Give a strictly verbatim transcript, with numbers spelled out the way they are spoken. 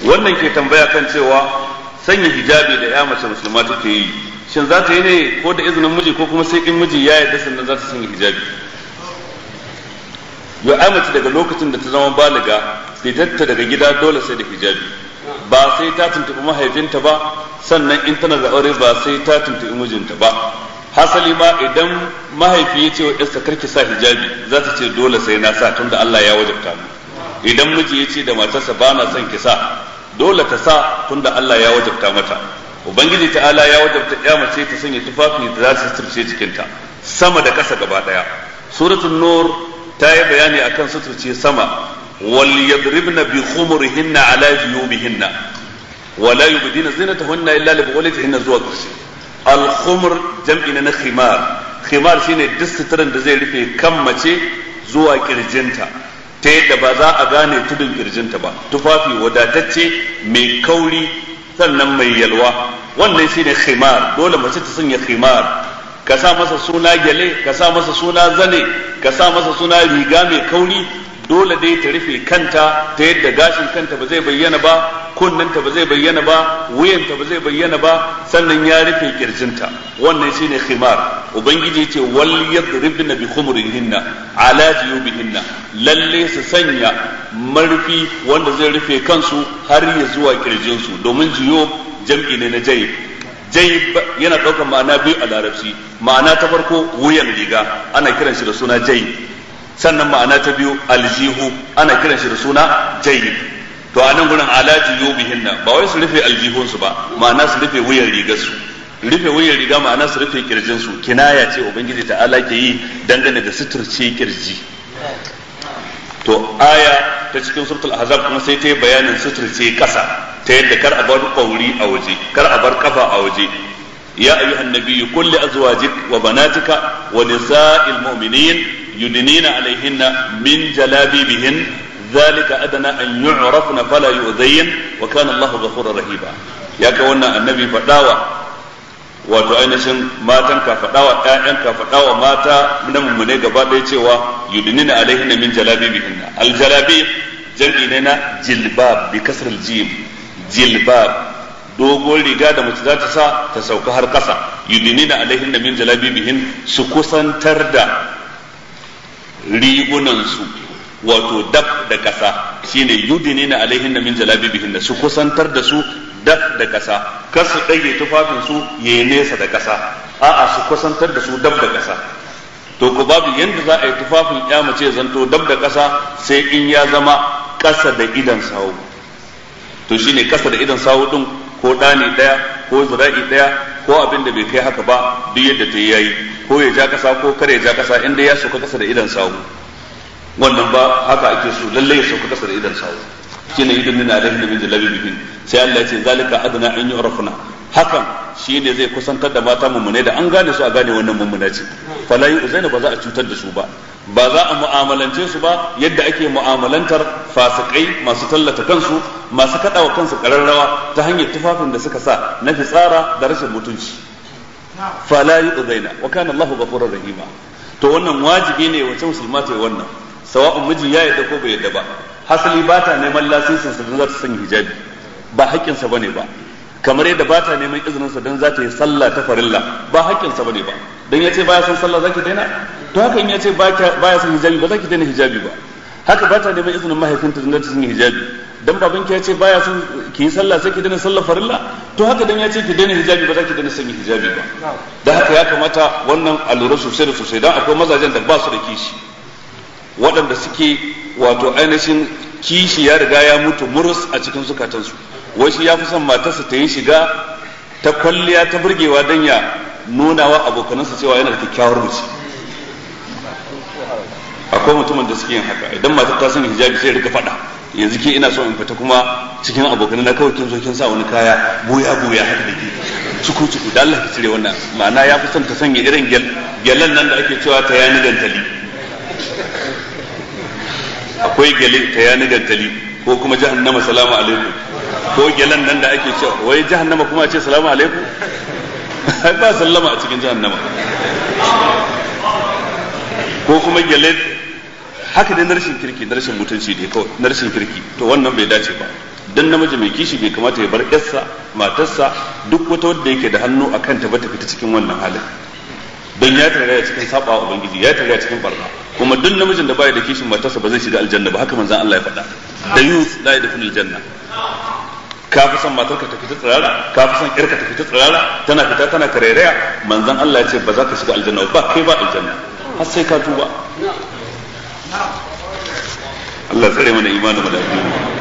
wannan ke tambaya kan cewa sanya hijabi da ya mace musulma take yi shin za ta yi ne ko da izinin miji ko kuma sai in miji ya yarda sannan za ta sanya hijabi. ya mace daga lokacin da ta zama baliga fitatta daga gida dole sai da hijabi, ba sai ta tuntuɓi mahaifinta ba, sannan in tana da aure ba sai ta tuntuɓi mijinta ba. Hasali ma idan mahaifi ya ce wa yarsa karki sa hijabi za ta ce dole sai na sa tunda Allah ya wajabta mu. Idan miji ya ce da matarsa ba na son ki sa dole ta sa tunda Allah ya wajabta mata. Ubangiji ta'ala ya wajabta ya mace ta sanya tufafi da za su suturce jikinta sama da ƙasa gaba ɗaya. Suratul Nur ta yi bayani akan suturce sama, wal yadribna bi khumurihinna ala juyubihinna wa la yubdina zinatahunna illa li bughulatihinna zuwa ƙarshe. Al khumr jam'i na khimar, khimar shine duk suturan da zai rufe kan mace zuwa kirjinta ta yadda ba za a gane tudun kirjinta ba, tufafi wadatacce mai kauri sannan mai yalwa, wannan shine khimar. Dole mace ta sanya khimar, ka sa masa suna gyale, ka sa masa suna zane, ka sa masa suna riga mai kauri, dole dai ta rufe kanta ta yadda gashin kanta ba zai bayyana ba, kunnanta ba zai bayyana ba, wuyanta ba zai bayyana ba, sannan ya rufe kirjinta. Wannan shine khimar. Ubangiji yace wal yadribna bi khumurihinna ala juyubihinna, lalle su sanya marfi wanda zai rufe kansu har ya zuwa kirjinsu, domin juyub jam'i ne na jayib. Jayib yana ɗaukar ma'ana biyu a larabci. Ma'ana ta farko wuyan riga ana kiran shi da suna jayib, sannan ma'ana ta biyu aljihu ana kiran shi da suna jayib. To a nan gurin ala juyubihinna ba wai su rufe aljihunsu ba, ma'ana su rufe wuyan rigarsu. Rufe wuyan riga ma'ana su rufe kirjinsu, kinaya ce ubangiji ta'ala ke yi dangane da suturce kirji. To aya ta cikin suratul ahzab kuma sai ta yi bayanin suturce kasa ta yadda kar a bar kauri a waje, kar a bar kafa a waje. ya ayyuhan nabiyyu qul li azwajik wa banatika wa nisa'il mu'minin yudnina alayhinna min jalabibihin dhalika adna an yu'rafna fala yu'dhayn wa kana Allahu ghafurur rahima. Ya ka wannan annabi fadawa wato ainihin matan ka fadawa ƴaƴan ka fadawa mata na mummune gaba ɗaya cewa yudnina alayhinna min jalabibihin. Al jalabib jam'i ne na jilbab bi kasr al jim, jilbab dogon riga da mace za ta sa ta sauka har ƙasa. yudinina alaihinna min jalabibihin, su kusantar da rigunansu wato dab da ƙasa, shine yudinina alaihinna min jalabibihin, su kusantar da su dab da ƙasa, kar su ɗage tufafin su yayi nesa da ƙasa, a'a su kusantar da su dab da ƙasa. To ko babu yanda za a yi tufafin ya mace zanto dab da ƙasa sai in ya zama ƙasa da idan sawu. To shine ƙasa da idan sawu din ko ɗani ɗaya ko zira'i ɗaya ko abin da bai kai haka ba, duk yadda ta yi yayi, ko ya ja ƙasa ko kare ya ja ƙasa, inda ya sauka ƙasa da idan sawu. Wannan ba haka ake so, lalle ya sauka ƙasa da idan sawu. Shine idan nuna alaihi min jalabibihin, sai Allah ya ce zalika adna an yu'rafuna, hakan shine zai kusantar da mata mummune da an gane su a gane wannan mummuna ce. Fala yu'zaina, ba za a cutar da su ba, ba za a mu'amalance su ba yadda ake mu'amalantar fasikai masu tallata kansu, masu kaɗawa kansu ƙararrawa ta hanyar tufafin da suka sa na fitsara da rashin mutunci. Fala yu'zaina wa kana Allahu ghafurur rahima. To wannan wajibi ne wace musulma ta yi wannan, sawa'un miji ya yadda ko bai yadda ba. Hasali ba ta neman lasisin sa don za ta sanya hijabi, ba haƙƙinsa bane ba. Kamar yadda ba ta neman izinin sa don za ta yi sallah ta farilla, ba haƙƙinsa bane ba. Dan ya ce baya son sallah zaki daina, to haka in ya ce baya son hijabi ba zaki daina hijabi ba. Haka ba ta neman izinin mahaifinta don za ta sanya hijabi, dan babanki ya ce baya son ki yi sallah sai ki daina sallah farilla, to haka dan ya ce ki daina hijabi ba zaki daina sanya hijabi ba. Da haka ya kamata wannan a lura sosai da sosai, dan akwai mazajen da ba su da kishi, waɗanda suke wato ainihin kishi ya riga ya mutu murus a cikin zukatansu. Wai shi ya fi son matarsa ta yi shiga ta kwalliya ta burgewa don ya nuna wa abokanansa cewa yana da kyakkyawar mace. Akwai mutumin da suke yin haka, idan matar ta sanya hijabi sai rika faɗa, yanzu ke ina so in fita kuma cikin abokanan na kawai kin zo kin sa wani kaya buya buya haka da ke cuku cuku, da Allah ki cire wannan. Ma'ana ya fi son ta sanya irin gyalen nan da ake cewa ta yani gantali. Akwai gyale ta yani gantali ko kuma jahannama salamu alaikum, ko gyalan nan da ake cewa wai jahannama kuma a ce salamu alaikum. Ba sallama a cikin jahannama. Ko kuma gyale haka dai na rashin kirki na rashin mutunci dai kawai na rashin kirki to wannan bai dace ba. Dan namiji mai kishi bai kamata ya bar yarsa matarsa duk wata wadda yake da hannu akan ta ba ta fita cikin wannan halin, don ya tarayya cikin saba wa ubangiji, ya tarayya cikin barna. Kuma duk namijin da baya da kishin matarsa ba zai shiga aljanna ba, haka manzon Allah ya faɗa. Da yus la yadkhulul janna. Ka fi son matarka ta fita tsirara, ka fi son yarka ta fita tsirara, tana fita tana karairaya, manzon Allah ya ce ba za ka shiga aljanna ba, kai ba aljanna har sai ka tuba. Allah tsare mana imanin mu da addini.